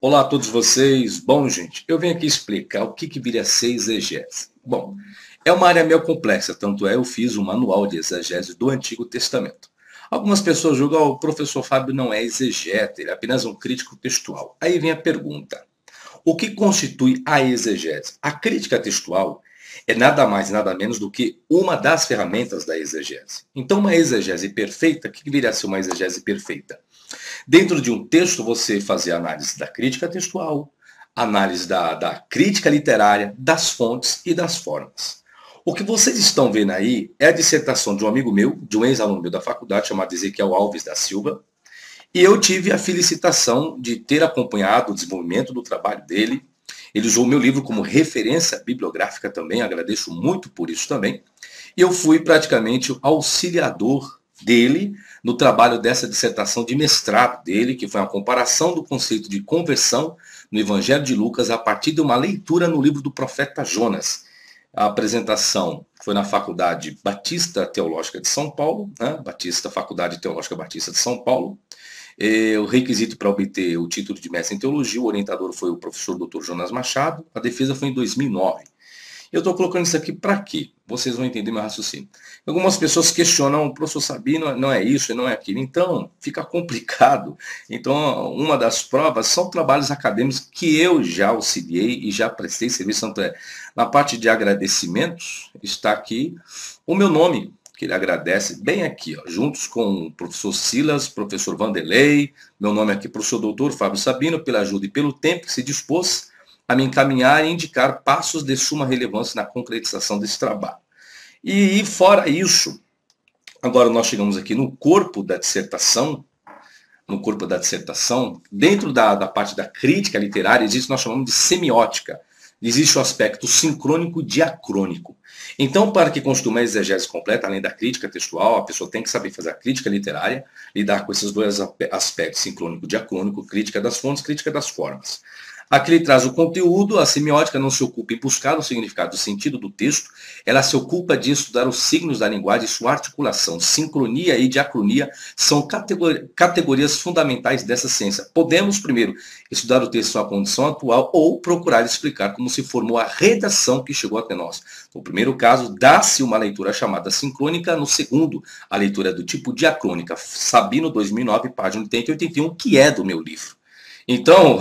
Olá a todos vocês. Bom, gente, eu venho aqui explicar o que viria a ser exegese. Bom, é uma área meio complexa, tanto é eu fiz um manual de exegese do Antigo Testamento. Algumas pessoas julgam, o professor Fábio não é exegeta, ele é apenas um crítico textual. Aí vem a pergunta, o que constitui a exegese? A crítica textual é nada mais nada menos do que uma das ferramentas da exegese. Então, uma exegese perfeita, o que viria a ser uma exegese perfeita? Dentro de um texto, você fazer análise da crítica textual, análise da crítica literária, das fontes e das formas. O que vocês estão vendo aí é a dissertação de um amigo meu, de um ex-aluno meu da faculdade, chamado Ezequiel Alves da Silva, e eu tive a felicitação de ter acompanhado o desenvolvimento do trabalho dele. Ele usou o meu livro como referência bibliográfica também, agradeço muito por isso também. E eu fui praticamente o auxiliador dele no trabalho dessa dissertação de mestrado dele, que foi uma comparação do conceito de conversão no Evangelho de Lucas a partir de uma leitura no livro do profeta Jonas. A apresentação foi na Faculdade Batista Teológica de São Paulo, né? Faculdade Teológica Batista de São Paulo. O requisito para obter o título de mestre em teologia, o orientador foi o professor Dr. Jonas Machado, a defesa foi em 2009. Eu estou colocando isso aqui para quê? Vocês vão entender meu raciocínio. Algumas pessoas questionam, o professor Sabino não é isso, não é aquilo. Então, fica complicado. Então, uma das provas são trabalhos acadêmicos que eu já auxiliei e já prestei serviço. Tanto é, na parte de agradecimentos, está aqui o meu nome, que ele agradece bem aqui, ó, juntos com o professor Silas, professor Vanderlei, meu nome aqui, professor doutor Fábio Sabino, pela ajuda e pelo tempo que se dispôs a me encaminhar e indicar passos de suma relevância na concretização desse trabalho. E fora isso, agora nós chegamos aqui no corpo da dissertação, dentro da parte da crítica literária, existe o que nós chamamos de semiótica. Existe o aspecto sincrônico e diacrônico. Então, para que constitua uma exegese completa, além da crítica textual, a pessoa tem que saber fazer a crítica literária, lidar com esses dois aspectos, sincrônico e diacrônico, crítica das fontes, crítica das formas. Aqui ele traz o conteúdo, a semiótica não se ocupa em buscar o significado, o sentido do texto, ela se ocupa de estudar os signos da linguagem e sua articulação. Sincronia e diacronia são categorias fundamentais dessa ciência. Podemos, primeiro, estudar o texto em sua condição atual ou procurar explicar como se formou a redação que chegou até nós. No primeiro caso, dá-se uma leitura chamada sincrônica, no segundo, a leitura do tipo diacrônica. Sabino, 2009, página 80 e 81, que é do meu livro. Então,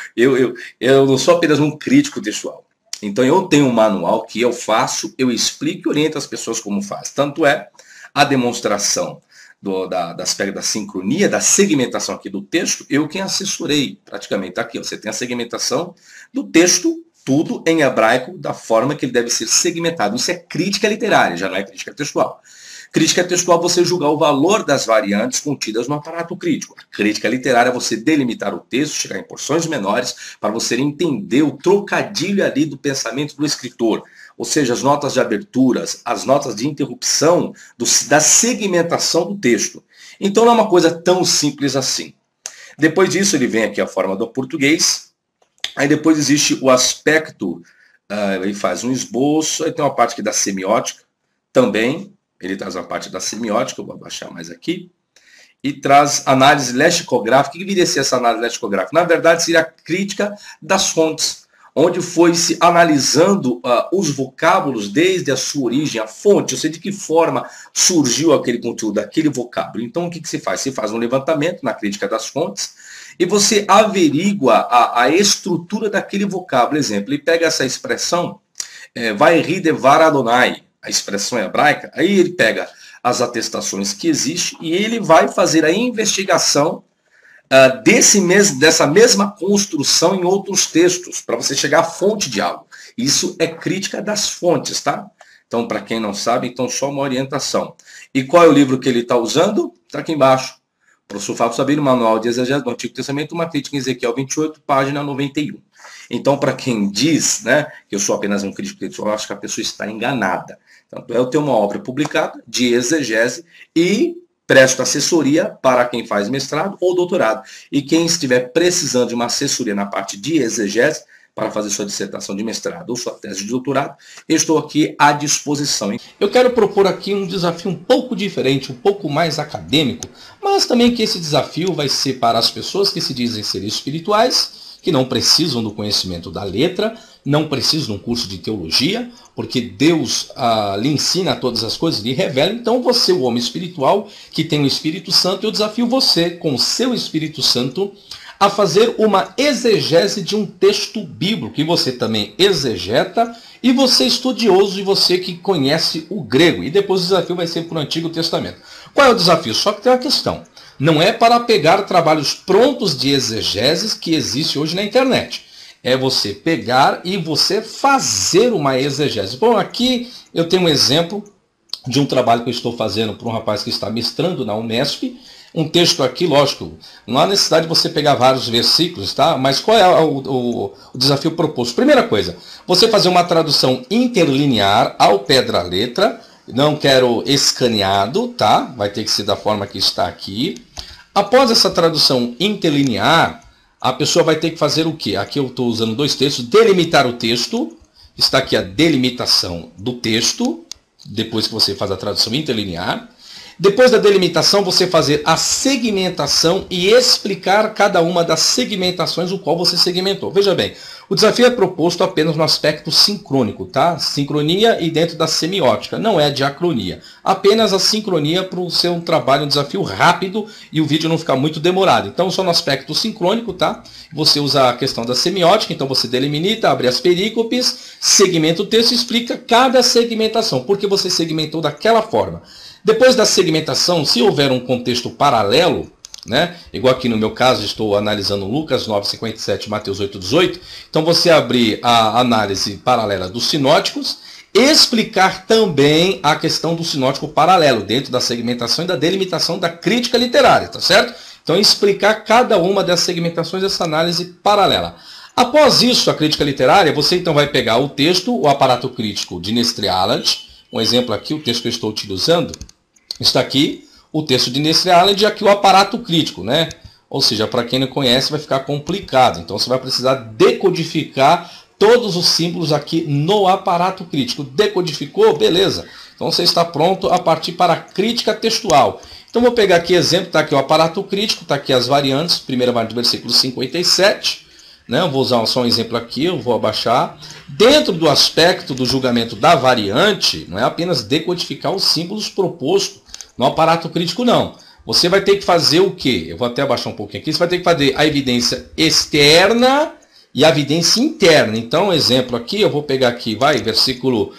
eu não sou apenas um crítico textual. Então, eu tenho um manual que eu faço, eu explico e oriento as pessoas como faz. Tanto é a demonstração da aspecto da sincronia, da segmentação aqui do texto, eu quem assessorei praticamente. Aqui, ó, você tem a segmentação do texto, tudo em hebraico, da forma que ele deve ser segmentado. Isso é crítica literária, já não é crítica textual. Crítica textual, você julgar o valor das variantes contidas no aparato crítico. A crítica literária, você delimitar o texto, chegar em porções menores, para você entender o trocadilho ali do pensamento do escritor. Ou seja, as notas de aberturas, as notas de interrupção, da segmentação do texto. Então não é uma coisa tão simples assim. Depois disso, ele vem aqui a forma do português. Aí depois existe o aspecto, ele faz um esboço, aí tem uma parte aqui da semiótica também. Ele traz uma parte da semiótica, eu vou abaixar mais aqui, e traz análise lexicográfica. O que viria a ser essa análise lexicográfica? Na verdade, seria a crítica das fontes, onde foi se analisando os vocábulos desde a sua origem, a fonte, ou seja, de que forma surgiu aquele conteúdo, aquele vocábulo. Então, o que se faz? Se faz um levantamento na crítica das fontes e você averigua a estrutura daquele vocábulo. Exemplo, ele pega essa expressão, vai rir de Varadonai, a expressão hebraica, aí ele pega as atestações que existem e ele vai fazer a investigação dessa mesma construção em outros textos, para você chegar à fonte de algo. Isso é crítica das fontes, tá? Então, para quem não sabe, então só uma orientação. E qual é o livro que ele está usando? Está aqui embaixo. Professor Fábio Sabino, Manual de Exegese do Antigo Testamento, uma crítica em Ezequiel 28, página 91. Então, para quem diz, né, que eu sou apenas um crítico textual, eu acho que a pessoa está enganada. Tanto é, eu tenho uma obra publicada de exegese e presto assessoria para quem faz mestrado ou doutorado. E quem estiver precisando de uma assessoria na parte de exegese, para fazer sua dissertação de mestrado ou sua tese de doutorado, eu estou aqui à disposição. Eu quero propor aqui um desafio um pouco diferente, um pouco mais acadêmico, mas também que esse desafio vai ser para as pessoas que se dizem ser espirituais que não precisam do conhecimento da letra, não precisam de um curso de teologia, porque Deus lhe ensina todas as coisas, lhe revela. Então você, o homem espiritual, que tem o Espírito Santo, eu desafio você, com o seu Espírito Santo, a fazer uma exegese de um texto bíblico, que você também exegeta, e você estudioso, e você que conhece o grego. E depois o desafio vai ser para o Antigo Testamento. Qual é o desafio? Só que tem uma questão. Não é para pegar trabalhos prontos de exegeses que existe hoje na internet. É você pegar e você fazer uma exegese. Bom, aqui eu tenho um exemplo de um trabalho que eu estou fazendo para um rapaz que está mestrando na Unesp. Um texto aqui, lógico, não há necessidade de você pegar vários versículos, tá? Mas qual é o desafio proposto? Primeira coisa, você fazer uma tradução interlinear ao pé da letra. Não quero escaneado, tá? Vai ter que ser da forma que está aqui. Após essa tradução interlinear, a pessoa vai ter que fazer o quê? Aqui eu estou usando dois textos. Delimitar o texto. Está aqui a delimitação do texto, depois que você faz a tradução interlinear. Depois da delimitação, você fazer a segmentação e explicar cada uma das segmentações o qual você segmentou. Veja bem, o desafio é proposto apenas no aspecto sincrônico, tá? Sincronia e dentro da semiótica, não é diacronia. Apenas a sincronia para o seu trabalho, um desafio rápido e o vídeo não ficar muito demorado. Então, só no aspecto sincrônico, tá? Você usa a questão da semiótica, então você delimita, abre as perícopes, segmenta o texto e explica cada segmentação, porque você segmentou daquela forma. Depois da segmentação, se houver um contexto paralelo, né, igual aqui no meu caso, estou analisando Lucas 9:57, Mateus 8:18, então você abrir a análise paralela dos sinóticos, explicar também a questão do sinótico paralelo, dentro da segmentação e da delimitação da crítica literária, tá certo? Então explicar cada uma das segmentações dessa análise paralela. Após isso, a crítica literária, você então vai pegar o texto, o aparato crítico de Nestre-Aland. Um exemplo aqui, o texto que eu estou utilizando, está aqui o texto de Nestre-Aland e aqui o aparato crítico, né? Ou seja, para quem não conhece vai ficar complicado. Então você vai precisar decodificar todos os símbolos aqui no aparato crítico. Decodificou? Beleza. Então você está pronto a partir para a crítica textual. Então vou pegar aqui exemplo, está aqui o aparato crítico, está aqui as variantes, primeira variante do versículo 57. Né? Eu vou usar só um exemplo aqui, eu vou abaixar. Dentro do aspecto do julgamento da variante, não é apenas decodificar os símbolos propostos no aparato crítico, não. Você vai ter que fazer o quê? Eu vou até abaixar um pouquinho aqui. Você vai ter que fazer a evidência externa e a evidência interna. Então, exemplo aqui, eu vou pegar aqui, versículo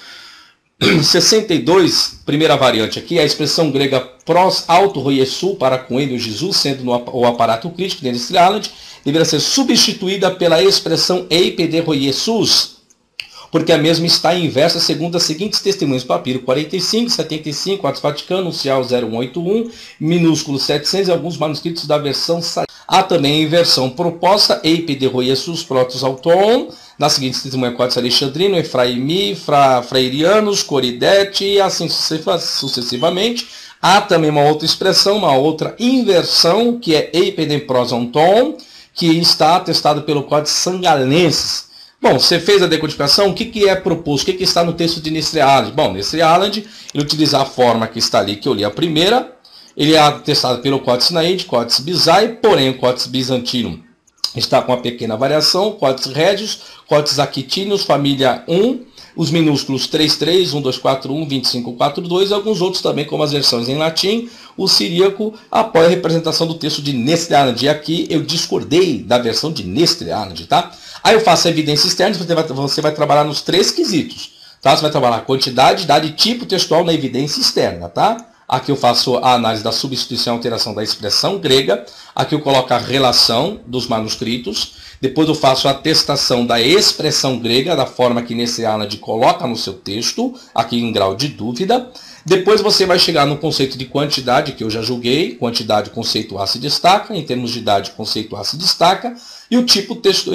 62, primeira variante aqui, a expressão grega pros auto roiesu, para com ele o Jesus, sendo o aparato crítico de Nestre-Aland, deverá ser substituída pela expressão eipede roiesus, porque a mesma está inversa segundo as seguintes testemunhas: papiro 45, 75, Atos Vaticano, Uncial 0181, minúsculo 700 e alguns manuscritos da versão. Há também a inversão proposta, eipede roiesus protos auton, nas seguintes testemunhas: Códice Alexandrino, Efraimi, Freirianos, Coridete e assim sucessivamente. Há também uma outra expressão, uma outra inversão, que é eipede prosonton, que está atestado pelo Códice Sangalensis. Bom, você fez a decodificação, o que é proposto? O que está no texto de Nestre-Aland? Bom, Nestre-Aland, ele utiliza a forma que está ali, que eu li a primeira, ele é atestado pelo Códice Sinaíde, Códice Bizai, porém o Códice Bizantino está com uma pequena variação, Códice Régios, Códice Aquitínios, família 1, os minúsculos 33, 1241, 2542 e alguns outros também, como as versões em latim. O siríaco apoia a representação do texto de Nestre-Aland. E aqui eu discordei da versão de Nestre-Aland, tá? Aí eu faço a evidência externa, você vai trabalhar nos três quesitos, tá? Você vai trabalhar quantidade, idade e tipo textual na evidência externa, tá? Aqui eu faço a análise da substituição e alteração da expressão grega. Aqui eu coloco a relação dos manuscritos. Depois eu faço a atestação da expressão grega, da forma que Nestre-Aland coloca no seu texto, aqui em grau de dúvida. Depois você vai chegar no conceito de quantidade, que eu já julguei. Quantidade, conceito A se destaca. Em termos de idade, conceito A se destaca. E o tipo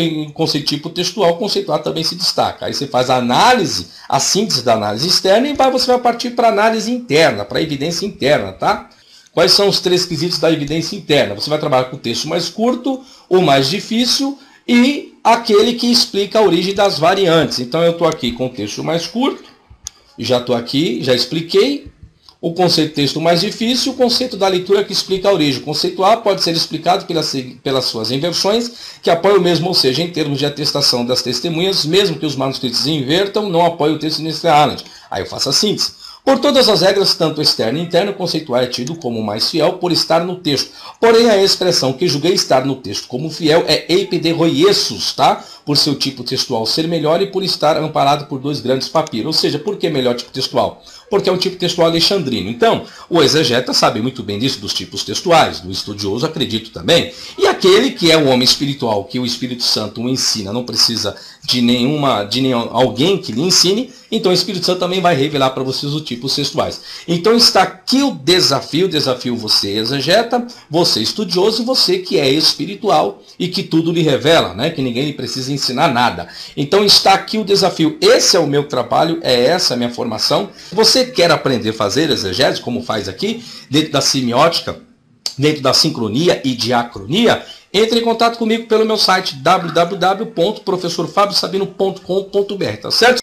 textual, conceito A também se destaca. Aí você faz a análise, a síntese da análise externa e você vai partir para a análise interna, para a evidência interna, tá? Quais são os três quesitos da evidência interna? Você vai trabalhar com o texto mais curto, o mais difícil e aquele que explica a origem das variantes. Então eu estou aqui com o texto mais curto, já estou aqui, já expliquei. o conceito texto mais difícil, o conceito da leitura que explica a origem. O conceito A pode ser explicado pelas suas inversões, que apoia o mesmo, ou seja, em termos de atestação das testemunhas, mesmo que os manuscritos invertam, não apoia o texto de Nestor Aland. Aí eu faço a síntese. Por todas as regras, tanto externo e interno, o conceitual é tido como mais fiel por estar no texto. Porém, a expressão que julguei estar no texto como fiel é epideroiesus, tá? Por seu tipo textual ser melhor e por estar amparado por 2 grandes papiros. Ou seja, por que melhor tipo textual? Porque é um tipo textual alexandrino. Então, o exegeta sabe muito bem disso, dos tipos textuais, do estudioso acredito também. E aquele que é o homem espiritual, que o Espírito Santo o ensina, não precisa de alguém que lhe ensine, então o Espírito Santo também vai revelar para vocês os tipos textuais. Então está aqui o desafio você exegeta, você estudioso e você que é espiritual e que tudo lhe revela, né? Que ninguém lhe precisa ensinar nada. Então está aqui o desafio, esse é o meu trabalho, é essa a minha formação. Você quer aprender a fazer exegese, como faz aqui, dentro da semiótica, dentro da sincronia e diacronia, entre em contato comigo pelo meu site www.professorfabiosabino.com.br, tá certo?